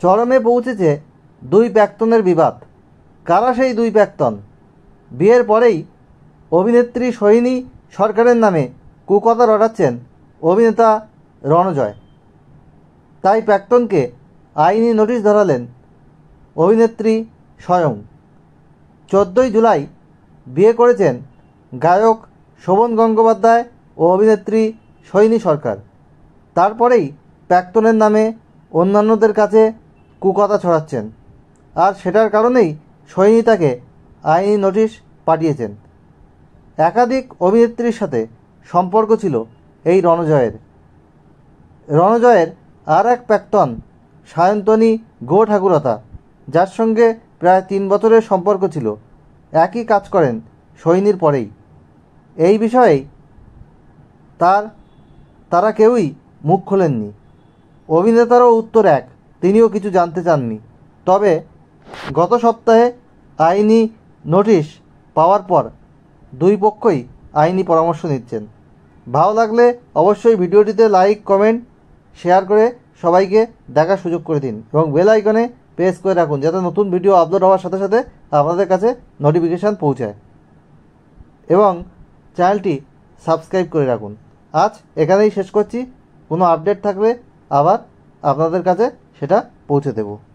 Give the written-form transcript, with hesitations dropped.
চরমে পৌঁছেছে দুই প্রাক্তনের বিবাদ। কারা সেই দুই প্রাক্তন? বিয়ের পরেই অভিনেত্রী সোহিনী সরকারের নামে কুকথা রটাচ্ছেন অভিনেতা রণজয়। তাই প্রাক্তনকে আইনি নোটিশ ধরালেন অভিনেত্রী স্বয়ং। 14ই জুলাই বিয়ে করেছেন গায়ক শোভন গঙ্গোপাধ্যায় ও অভিনেত্রী সোহিনী সরকার। তারপরেই প্রাক্তনের নামে অন্যান্যদের কাছে কুকথা ছড়াচ্ছেন, আর সেটার কারণেই সোহিনী তাকে আইনি নোটিশ পাঠিয়েছেন। একাধিক অভিনেত্রীর সাথে সম্পর্ক ছিল এই রণজয়ের আর এক প্রাক্তন সায়ন্তনী গো ঠাকুরতা, যার সঙ্গে প্রায় 3 বছরের সম্পর্ক ছিল। একই কাজ করেন সোহিনীর পরেই। এই বিষয়েই তারা কেউই মুখ খোলেননি। অভিনেতারও উত্তর এক, তিনিও কিছু জানতে চাননি। তবে গত সপ্তাহে আইনি নোটিশ পাওয়ার পর দুই পক্ষই আইনি পরামর্শ নিচ্ছেন। ভালো লাগলে অবশ্যই ভিডিওটিতে লাইক, কমেন্ট, শেয়ার করে সবাইকে দেখার সুযোগ করে দিন এবং বেল আইকনে প্রেস করে রাখুন, যাতে নতুন ভিডিও আপলোড হওয়ার সাথে সাথে আপনাদের কাছে নোটিফিকেশান পৌঁছায়, এবং চ্যানেলটি সাবস্ক্রাইব করে রাখুন। আজ এখানেই শেষ করছি। কোনো আপডেট থাকলে আবার আপনাদের কাছে সেটা পৌঁছে দেব।